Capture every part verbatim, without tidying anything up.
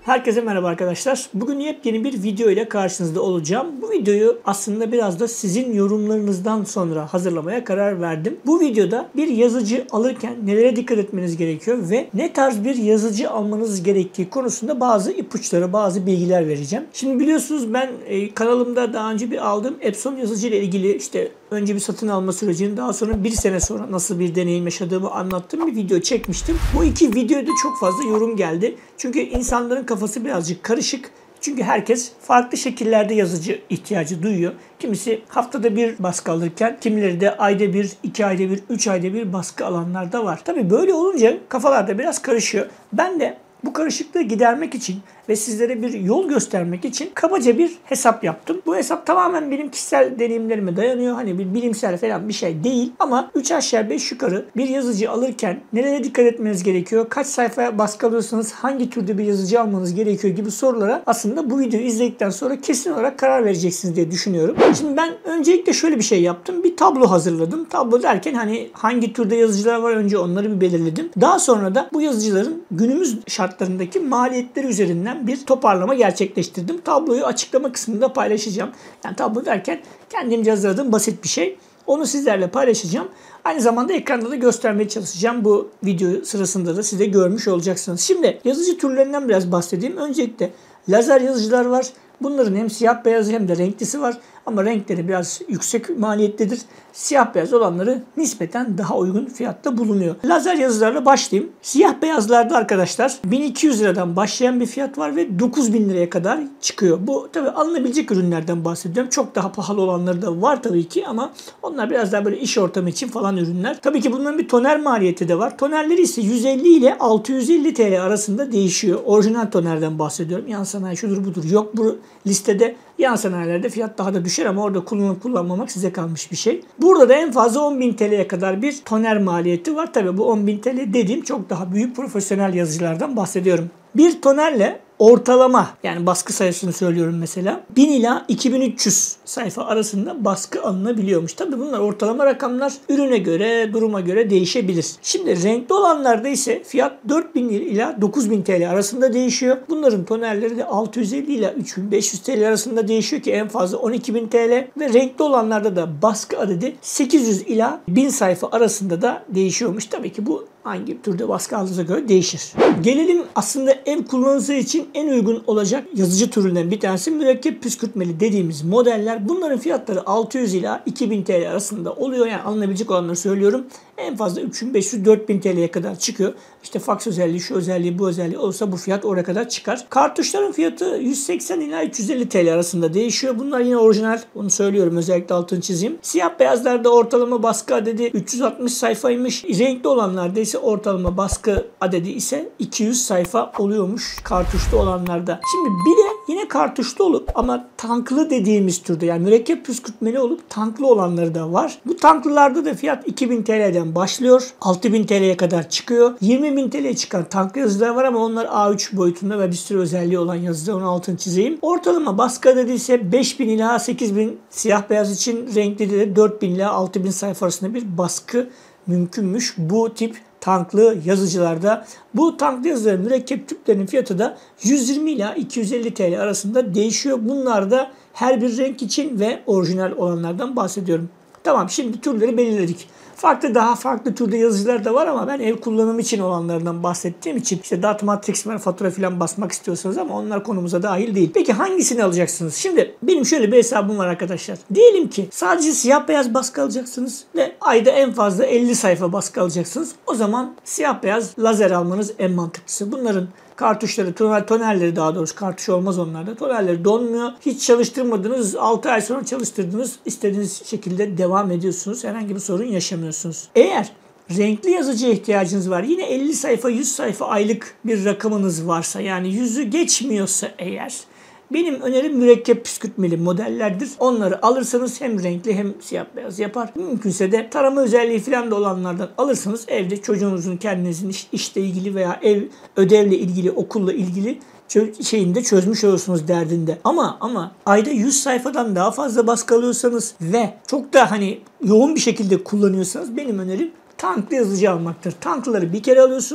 Herkese merhaba arkadaşlar. Bugün yepyeni bir video ile karşınızda olacağım. Bu videoyu aslında biraz da sizin yorumlarınızdan sonra hazırlamaya karar verdim. Bu videoda bir yazıcı alırken nelere dikkat etmeniz gerekiyor ve ne tarz bir yazıcı almanız gerektiği konusunda bazı ipuçları, bazı bilgiler vereceğim. Şimdi biliyorsunuz ben kanalımda daha önce bir aldığım Epson yazıcı ile ilgili işte önce bir satın alma sürecini, daha sonra bir sene sonra nasıl bir deneyim yaşadığımı anlattığım bir video çekmiştim. Bu iki videoda çok fazla yorum geldi. Çünkü insanların kafası birazcık karışık. Çünkü herkes farklı şekillerde yazıcı ihtiyacı duyuyor. Kimisi haftada bir baskı alırken, kimileri de ayda bir, iki ayda bir, üç ayda bir baskı alanlar da var. Tabii böyle olunca kafalarda biraz karışıyor. Ben de bu karışıklığı gidermek için ve sizlere bir yol göstermek için kabaca bir hesap yaptım. Bu hesap tamamen benim kişisel deneyimlerime dayanıyor. Hani bir bilimsel falan bir şey değil. Ama üç aşağı beş yukarı bir yazıcı alırken nelere dikkat etmeniz gerekiyor? Kaç sayfaya baskı alıyorsanız hangi türde bir yazıcı almanız gerekiyor gibi sorulara aslında bu videoyu izledikten sonra kesin olarak karar vereceksiniz diye düşünüyorum. Şimdi ben öncelikle şöyle bir şey yaptım. Bir tablo hazırladım. Tablo derken hani hangi türde yazıcılar var önce onları bir belirledim. Daha sonra da bu yazıcıların günümüz şartlarındaki maliyetleri üzerinden bir toparlama gerçekleştirdim. Tabloyu açıklama kısmında paylaşacağım. Yani tablo derken kendimce hazırladığım basit bir şey. Onu sizlerle paylaşacağım. Aynı zamanda ekranda da göstermeye çalışacağım. Bu video sırasında da siz de görmüş olacaksınız. Şimdi yazıcı türlerinden biraz bahsedeyim. Öncelikle lazer yazıcılar var. Bunların hem siyah beyazı hem de renklisi var. Ama renkleri biraz yüksek maliyetlidir. Siyah beyaz olanları nispeten daha uygun fiyatta bulunuyor. Lazer yazıcılarla başlayayım. Siyah beyazlarda arkadaşlar bin iki yüz liradan başlayan bir fiyat var ve dokuz bin liraya kadar çıkıyor. Bu tabii alınabilecek ürünlerden bahsediyorum. Çok daha pahalı olanları da var tabii ki ama onlar biraz daha böyle iş ortamı için falan ürünler. Tabii ki bunların bir toner maliyeti de var. Tonerleri ise yüz elli ile altı yüz elli TL arasında değişiyor. Orijinal tonerden bahsediyorum. Yan sanayi şudur budur yok bu listede. Yan sanayilerde fiyat daha da düşer ama orada kullanıp kullanmamak size kalmış bir şey. Burada da en fazla on bin TL'ye kadar bir toner maliyeti var. Tabii bu on bin TL dediğim çok daha büyük profesyonel yazıcılardan bahsediyorum. Bir tonerle ortalama yani baskı sayısını söylüyorum mesela bin ila iki bin üç yüz sayfa arasında baskı alınabiliyormuş. Tabii bunlar ortalama rakamlar, ürüne göre, duruma göre değişebilir. Şimdi renkli olanlarda ise fiyat dört bin ila dokuz bin TL arasında değişiyor. Bunların tonerleri de altı yüz elli ila üç bin beş yüz TL arasında değişiyor ki en fazla on iki bin TL ve renkli olanlarda da baskı adedi sekiz yüz ila bin sayfa arasında da değişiyormuş. Tabii ki bu hangi türde baskı aldığınıza göre değişir. Gelelim aslında ev kullanıcısı için en uygun olacak yazıcı türünden bir tanesi mürekkep püskürtmeli dediğimiz modeller. Bunların fiyatları altı yüz ila iki bin TL arasında oluyor. Yani alınabilecek olanları söylüyorum. En fazla üç bin beş yüz dört bin TL'ye kadar çıkıyor. İşte fax özelliği, şu özelliği, bu özelliği olursa bu fiyat oraya kadar çıkar. Kartuşların fiyatı yüz seksen ila üç yüz elli TL arasında değişiyor. Bunlar yine orijinal. Onu söylüyorum. Özellikle altını çizeyim. Siyah beyazlarda ortalama baskı adedi üç yüz altmış sayfaymış. Renkli olanlarda ise ortalama baskı adedi ise iki yüz sayfa oluyormuş kartuşlu olanlarda. Şimdi bir de yine kartuşlu olup ama tanklı dediğimiz türde yani mürekkep püskürtmeli olup tanklı olanları da var. Bu tanklılarda da fiyat iki bin TL'den başlıyor. altı bin TL'ye kadar çıkıyor. yirmi bin TL'ye çıkan tanklı yazıcılar var ama onlar A üç boyutunda ve bir sürü özelliği olan yazıcılar. Onun altını çizeyim. Ortalama baskı adedi ise beş bin ila sekiz bin, siyah beyaz için renkli de dört bin ila altı bin sayfa arasında bir baskı mümkünmüş bu tip tanklı yazıcılarda. Bu tanklı yazıcıların mürekkep tüplerinin fiyatı da yüz yirmi ila iki yüz elli TL arasında değişiyor. Bunlar da her bir renk için ve orijinal olanlardan bahsediyorum. Tamam, şimdi türleri belirledik. Farklı daha farklı türde yazıcılar da var ama ben ev kullanımı için olanlardan bahsettiğim için işte data matrix var, fatura falan basmak istiyorsanız ama onlar konumuza dahil değil. Peki hangisini alacaksınız? Şimdi benim şöyle bir hesabım var arkadaşlar. Diyelim ki sadece siyah beyaz baskı alacaksınız ve ayda en fazla elli sayfa baskı alacaksınız. O zaman siyah beyaz lazer almanız en mantıklısı. Bunların kartuşları, toner, tonerleri daha doğrusu kartuş olmaz onlarda. Tonerleri donmuyor. Hiç çalıştırmadınız. altı ay sonra çalıştırdınız. İstediğiniz şekilde devam ediyorsunuz. Herhangi bir sorun yaşamıyorsunuz. Eğer renkli yazıcıya ihtiyacınız var. Yine elli sayfa, yüz sayfa aylık bir rakamınız varsa yani yüzü geçmiyorsa eğer benim önerim mürekkep püskürtmeli modellerdir. Onları alırsanız hem renkli hem siyah beyaz yapar. Mümkünse de tarama özelliği falan da olanlardan alırsanız evde çocuğunuzun, kendinizin iş, işle ilgili veya ev ödevle ilgili, okulla ilgili şeyinde çözmüş olursunuz derdinde. Ama ama ayda yüz sayfadan daha fazla baskı alıyorsanız ve çok da hani yoğun bir şekilde kullanıyorsanız benim önerim tanklı yazıcı almaktır. Tankları bir kere alıyorsunuz.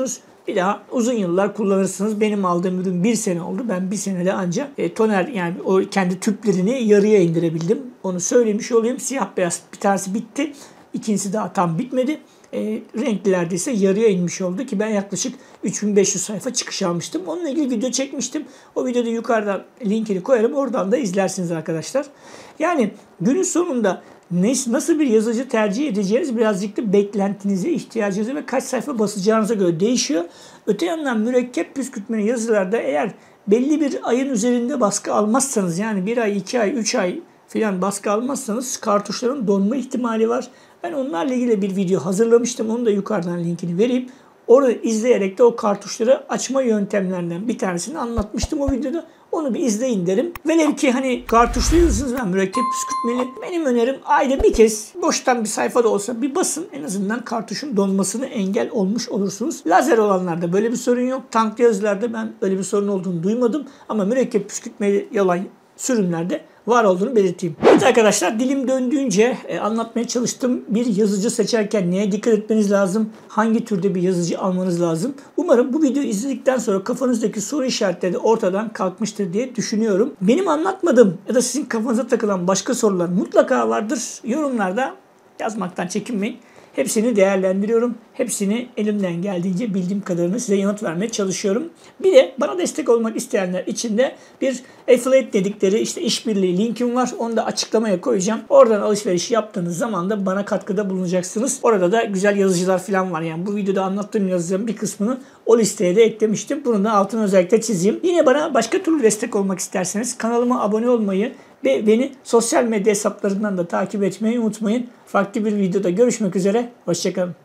Bir daha uzun yıllar kullanırsınız. Benim aldığım ürün bir sene oldu. Ben bir senede ancak e, toner yani o kendi tüplerini yarıya indirebildim. Onu söylemiş olayım. Siyah beyaz bir tanesi bitti. İkincisi daha tam bitmedi. E, renklilerde ise yarıya inmiş oldu ki ben yaklaşık üç bin beş yüz sayfa çıkış almıştım. Onunla ilgili video çekmiştim. O videoda yukarıdan linkini koyarım. Oradan da izlersiniz arkadaşlar. Yani günün sonunda nasıl bir yazıcı tercih edeceğiniz birazcık da beklentinize, ihtiyacınıza ve kaç sayfa basacağınıza göre değişiyor. Öte yandan mürekkep püskürtmeli yazılarda eğer belli bir ayın üzerinde baskı almazsanız, yani bir ay, iki ay, üç ay filan baskı almazsanız kartuşların donma ihtimali var. Ben onlarla ilgili bir video hazırlamıştım. Onu da yukarıdan linkini vereyim. Orada izleyerek de o kartuşları açma yöntemlerinden bir tanesini anlatmıştım o videoda. Onu bir izleyin derim. Velev ki hani kartuşluyorsunuz ve mürekkep püskürtmeli. Benim önerim ayda bir kez boştan bir sayfa da olsa bir basın. En azından kartuşun donmasını engel olmuş olursunuz. Lazer olanlarda böyle bir sorun yok. Tanklı yazılarda ben öyle bir sorun olduğunu duymadım. Ama mürekkep püskürtmeli yalan sürümlerde var olduğunu belirteyim. Evet arkadaşlar, dilim döndüğünce e, anlatmaya çalıştım. Bir yazıcı seçerken neye dikkat etmeniz lazım? Hangi türde bir yazıcı almanız lazım? Umarım bu videoyu izledikten sonra kafanızdaki soru işaretleri de ortadan kalkmıştır diye düşünüyorum. Benim anlatmadığım ya da sizin kafanıza takılan başka sorular mutlaka vardır. Yorumlarda yazmaktan çekinmeyin. Hepsini değerlendiriyorum. Hepsini elimden geldiğince bildiğim kadarını size yanıt vermeye çalışıyorum. Bir de bana destek olmak isteyenler için de bir affiliate dedikleri işte işbirliği linkim var. Onu da açıklamaya koyacağım. Oradan alışveriş yaptığınız zaman da bana katkıda bulunacaksınız. Orada da güzel yazıcılar falan var. Yani bu videoda anlattığım yazıların bir kısmını o listeye de eklemiştim. Bunu da altına özellikle çizeyim. Yine bana başka türlü destek olmak isterseniz kanalıma abone olmayı ve beni sosyal medya hesaplarından da takip etmeyi unutmayın. Farklı bir videoda görüşmek üzere. Hoşçakalın.